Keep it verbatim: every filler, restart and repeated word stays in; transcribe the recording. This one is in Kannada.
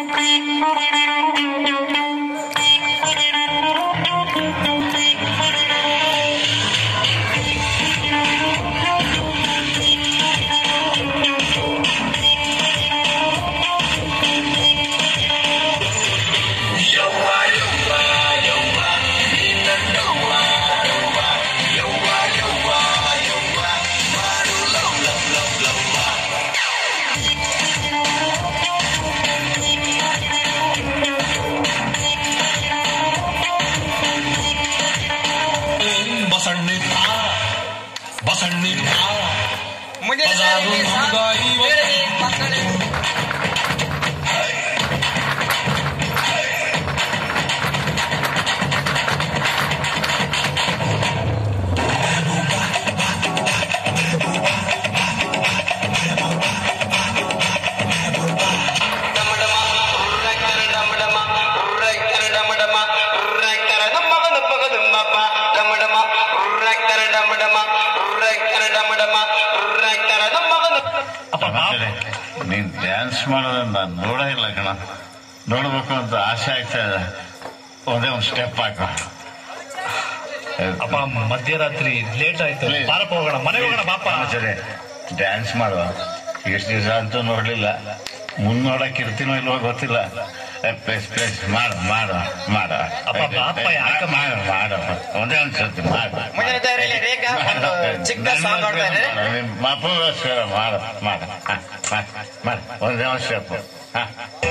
ನೀನ್ ಡ್ಯಾನ್ಸ್ ಮಾಡೋದನ್ನ ನೋಡ ಇಲ್ಲ ಕಣ, ನೋಡ್ಬೇಕು ಅಂತ ಆಸೆ ಆಗ್ತಾ ಇದೆ. ಒಂದೇ ಒಂದು ಸ್ಟೆಪ್ ಹಾಕ. ಅಪ್ಪ ಮಧ್ಯರಾತ್ರಿ ಲೇಟ್ ಆಯ್ತು, ಪಾರಪ್ಪ ಹೋಗೋಣ, ಮನೆಗೆ ಹೋಗೋಣ ಪಾಪ. ಸರಿ ಡ್ಯಾನ್ಸ್ ಮಾಡುವ. ಎಷ್ಟು ದಿವಸ ಅಂತೂ ನೋಡ್ಲಿಲ್ಲ, ಮುಂದ್ ನೋಡಕ್ ಇರ್ತೀನೋ ಇಲ್ವೋ ಗೊತ್ತಿಲ್ಲ. ಪ್ಲೇಸ್ ಪ್ಲೇಸ್ ಮಾಡು ಮಾಡು ಮಾಡು ಮಾಡು ಮಾಡು ಒಂದೇ ಒಂದ್ಸತಿ ಮಾಡು. ನಿಮ್ಮ ಅಪ್ಪಗೋಸ್ಕರ ಮಾಡು ಮಾಡು ಮಾಡು ಒಂದೇ ಒಂದು ಸ್ಟೆಪ್.